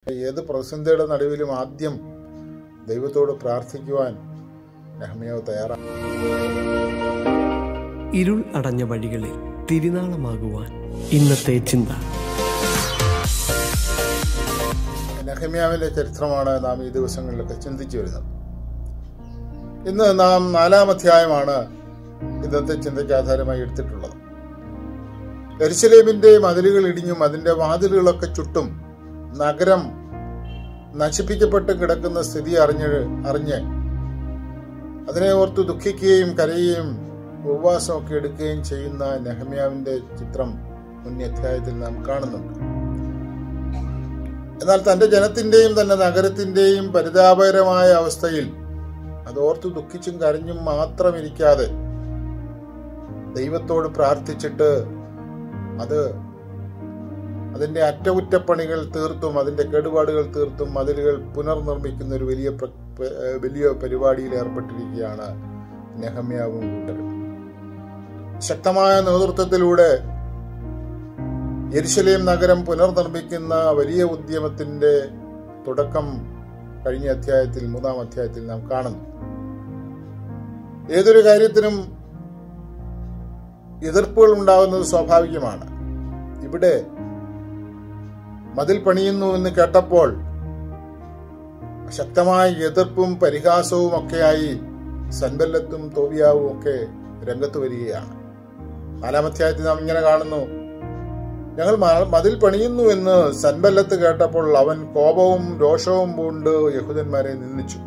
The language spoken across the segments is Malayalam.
ഏത് പ്രതിസന്ധിയുടെ നടുവിലും ആദ്യം ദൈവത്തോട് പ്രാർത്ഥിക്കുവാൻ നെഹമ്യാവ് തയ്യാറാണ്. ഇരുൾ അടഞ്ഞ വഴികളിൽ തിരുനാളമാകുവാൻ ഇന്നത്തെ ചിന്ത. നെഹമ്യാവിന്റെ ചരിത്രമാണ് നാം ഈ ദിവസങ്ങളിലൊക്കെ ചിന്തിച്ചു വരുന്നത്. ഇന്ന് നാം 4-ാം അധ്യായമാണ് ഇന്നത്തെ ചിന്തയ്ക്ക് ആധാരമായി എടുത്തിട്ടുള്ളത്. യെരുശലേമിന്റെ മതിലുകൾ ഇടിഞ്ഞും അതിന്റെ വാതിലുകളൊക്കെ ചുട്ടും നഗരം നശിപ്പിക്കപ്പെട്ട് കിടക്കുന്ന സ്ഥിതി അറിഞ്ഞ് അതിനെ ഓർത്ത് ദുഃഖിക്കുകയും കരയുകയും ഉപവാസമൊക്കെ എടുക്കുകയും ചെയ്യുന്ന നെഹമ്യാവിന്റെ ചിത്രം മുൻ അധ്യായത്തിൽ നാം കാണുന്നുണ്ട്. എന്നാൽ തന്റെ ജനത്തിന്റെയും തന്നെ നഗരത്തിന്റെയും പരിതാപകരമായ അവസ്ഥയിൽ അതോർത്ത് ദുഃഖിച്ചും കരഞ്ഞും മാത്രം ഇരിക്കാതെ ദൈവത്തോട് പ്രാർത്ഥിച്ചിട്ട് അതിന്റെ അറ്റകുറ്റപ്പണികൾ തീർത്തും അതിന്റെ കേടുപാടുകൾ തീർത്തും മതിലുകൾ പുനർനിർമ്മിക്കുന്ന ഒരു വലിയ പരിപാടിയിൽ ഏർപ്പെട്ടിരിക്കുകയാണ് നെഹമ്യാവും കൂട്ടരും. ശക്തമായ നേതൃത്വത്തിലൂടെ യെരുശലേം നഗരം പുനർനിർമ്മിക്കുന്ന വലിയ ഉദ്യമത്തിന്റെ തുടക്കം കഴിഞ്ഞ അധ്യായത്തിൽ 3-ാം അധ്യായത്തിൽ നാം കാണുന്നു. ഏതൊരു കാര്യത്തിനും എതിർപ്പുകൾ ഉണ്ടാകുന്നത് സ്വാഭാവികമാണ്. ഇവിടെ മതിൽ പണിയുന്നു എന്ന് കേട്ടപ്പോൾ ശക്തമായ എതിർപ്പും പരിഹാസവും ഒക്കെയായി സൻബല്ലത്തും തോബിയാവും ഒക്കെ രംഗത്ത് വരികയാണ്. 4-ാം അധ്യായത്തിൽ നാം ഇങ്ങനെ കാണുന്നു: ഞങ്ങൾ മതിൽ പണിയുന്നു എന്ന് സൻബല്ലത്ത് കേട്ടപ്പോൾ അവൻ കോപവും രോഷവും പൂണ്ട് യഹൂദന്മാരെ നിന്ദിച്ചു.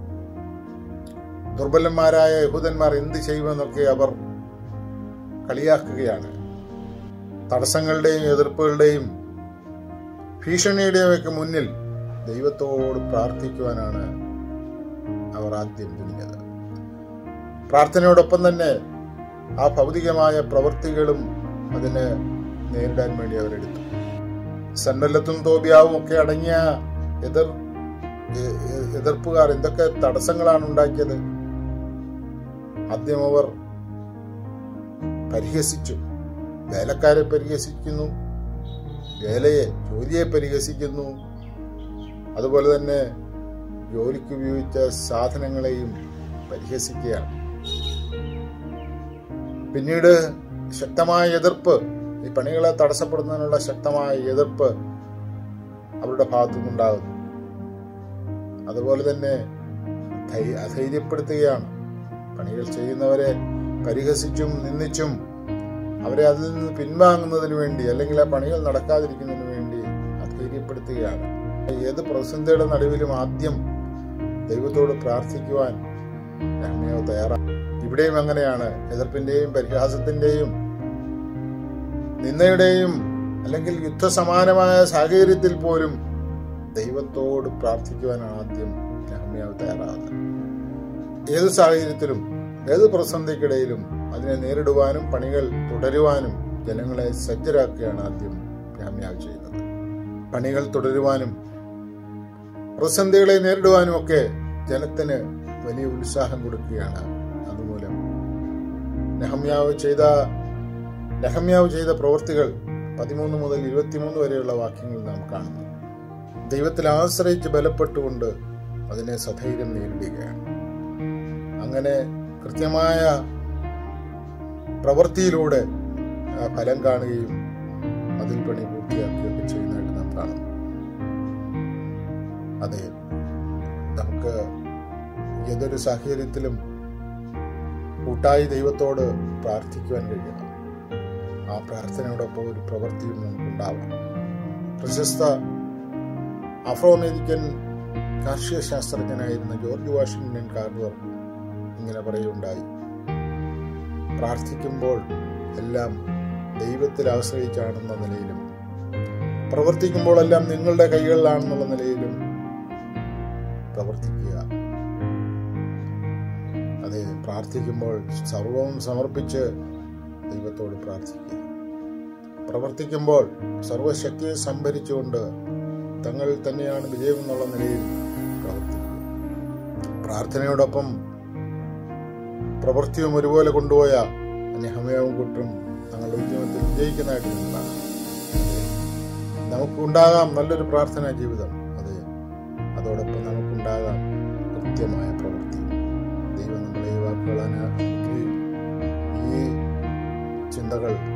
ദുർബലന്മാരായ യഹൂദന്മാർ എന്ത് ചെയ്യുമെന്നൊക്കെ അവർ കളിയാക്കുകയാണ്. തടസ്സങ്ങളുടെയും എതിർപ്പുകളുടെയും ഭീഷണിയുടെയും ഒക്കെ മുന്നിൽ ദൈവത്തോട് പ്രാർത്ഥിക്കുവാനാണ് അവർ ആദ്യം തുനിഞ്ഞത്. പ്രാർത്ഥനയോടൊപ്പം തന്നെ ആ ഭൗതികമായ പ്രവൃത്തികളും അതിന് നേരിടാൻ വേണ്ടി അവരെടുത്തു. സൻബല്ലത്തും തോബിയാവും ഒക്കെ അടങ്ങിയ എതിർപ്പുകാർ എന്തൊക്കെ തടസ്സങ്ങളാണ് ഉണ്ടാക്കിയത്. ആദ്യം അവർ പരിഹസിച്ചു. വേലക്കാരെ പരിഹസിക്കുന്നു, ജോലിയെ പരിഹസിക്കുന്നു, അതുപോലെ തന്നെ ജോലിക്ക് ഉപയോഗിച്ച സാധനങ്ങളെയും പരിഹസിക്കുകയാണ്. പിന്നീട് ശക്തമായ എതിർപ്പ്, ഈ പണികളെ തടസ്സപ്പെടുന്നതിനുള്ള ശക്തമായ എതിർപ്പ് അവരുടെ ഭാഗത്തു നിന്നുണ്ടാകുന്നു. അതുപോലെ തന്നെ അധൈര്യപ്പെടുത്തുകയാണ്. പണികൾ ചെയ്യുന്നവരെ പരിഹസിച്ചും നിന്ദിച്ചും അവരെ അതിൽ നിന്ന് പിൻവാങ്ങുന്നതിന് വേണ്ടി, അല്ലെങ്കിൽ ആ പണികൾ നടക്കാതിരിക്കുന്നതിന് വേണ്ടി അധൈര്യപ്പെടുത്തുകയാണ്. ഏത് പ്രതിസന്ധിയുടെ നടുവിലും ആദ്യം ദൈവത്തോട് പ്രാർത്ഥിക്കുവാൻ നെഹമ്യാവ് തയ്യാറാണ്. ഇവിടെയും അങ്ങനെയാണ്. എതിർപ്പിന്റെയും പരിഹാസത്തിന്റെയും നിന്ദയുടെയും അല്ലെങ്കിൽ യുദ്ധസമാനമായ സാഹചര്യത്തിൽ പോലും ദൈവത്തോട് പ്രാർത്ഥിക്കുവാനാണ് ആദ്യം നെഹമ്യാവ് തയ്യാറാകുന്നത്. ഏത് സാഹചര്യത്തിലും ഏത് പ്രതിസന്ധിക്കിടയിലും അതിനെ നേരിടുവാനും പണികൾ തുടരുവാനും ജനങ്ങളെ സജ്ജരാക്കുകയാണ് ആദ്യം നെഹമ്യാവ് ചെയ്യുന്നത്. പണികൾ തുടരുവാനും പ്രതിസന്ധികളെ നേരിടുവാനും ഒക്കെ ജനത്തിന് വലിയ ഉത്സാഹം കൊടുക്കുകയാണ്. അതുമൂലം നെഹമ്യാവ് ചെയ്ത പ്രവൃത്തികൾ 13 മുതൽ 23 വരെയുള്ള വാക്യങ്ങൾ നാം കാണുന്നു. ദൈവത്തിൽ ആശ്രയിച്ച് ബലപ്പെട്ടുകൊണ്ട് അതിനെ സധൈര്യം നേരിടുകയാണ്. അങ്ങനെ കൃത്യമായ പ്രവൃത്തിയിലൂടെ ഫലം കാണുകയും അതിൽ പണി പൂർത്തിയാക്കുകയൊക്കെ ചെയ്യുന്നതായിട്ട് നാം കാണുന്നു. അതെ, നമുക്ക് ഏതൊരു സാഹചര്യത്തിലും കൂട്ടായി ദൈവത്തോട് പ്രാർത്ഥിക്കുവാൻ കഴിയണം. ആ പ്രാർത്ഥനയോടൊപ്പം ഒരു പ്രവൃത്തിയും നമുക്കുണ്ടാവണം. പ്രശസ്ത ആഫ്രോ അമേരിക്കൻ കാർഷിക ശാസ്ത്രജ്ഞനായിരുന്ന ജോർജ് വാഷിംഗ്ടൺ കാർവർ ഇങ്ങനെ പറയുകയുണ്ടായി: പ്രാർത്ഥിക്കുമ്പോൾ എല്ലാം ദൈവത്തിൽ ആശ്രയിച്ചാണെന്ന നിലയിലും പ്രവർത്തിക്കുമ്പോഴെല്ലാം നിങ്ങളുടെ കൈകളിലാണെന്നുള്ള നിലയിലും പ്രവർത്തിക്കുക. അതെ, പ്രാർത്ഥിക്കുമ്പോൾ സർവവും സമർപ്പിച്ച് ദൈവത്തോട് പ്രാർത്ഥിക്കുക. പ്രവർത്തിക്കുമ്പോൾ സർവശക്തിയെ സംഭരിച്ചുകൊണ്ട് തങ്ങളിൽ തന്നെയാണ് വിജയം എന്നുള്ള നിലയിൽ പ്രവർത്തിക്കുക. പ്രാർത്ഥനയോടൊപ്പം പ്രവൃത്തിയും ഒരുപോലെ കൊണ്ടുപോയ നെഹമ്യാവും കൂട്ടരും തങ്ങളുടെ ഉദ്യമത്തിൽ വിജയിക്കുന്നതായിട്ട് നിന്നാണ്. നമുക്കുണ്ടാകാം നല്ലൊരു പ്രാർത്ഥനാ ജീവിതം. അതോടൊപ്പം നമുക്കുണ്ടാകാം കൃത്യമായ പ്രവൃത്തി. ദൈവം നമ്മളെ ഈ വാക്കുകൾ ഈ ചിന്തകൾ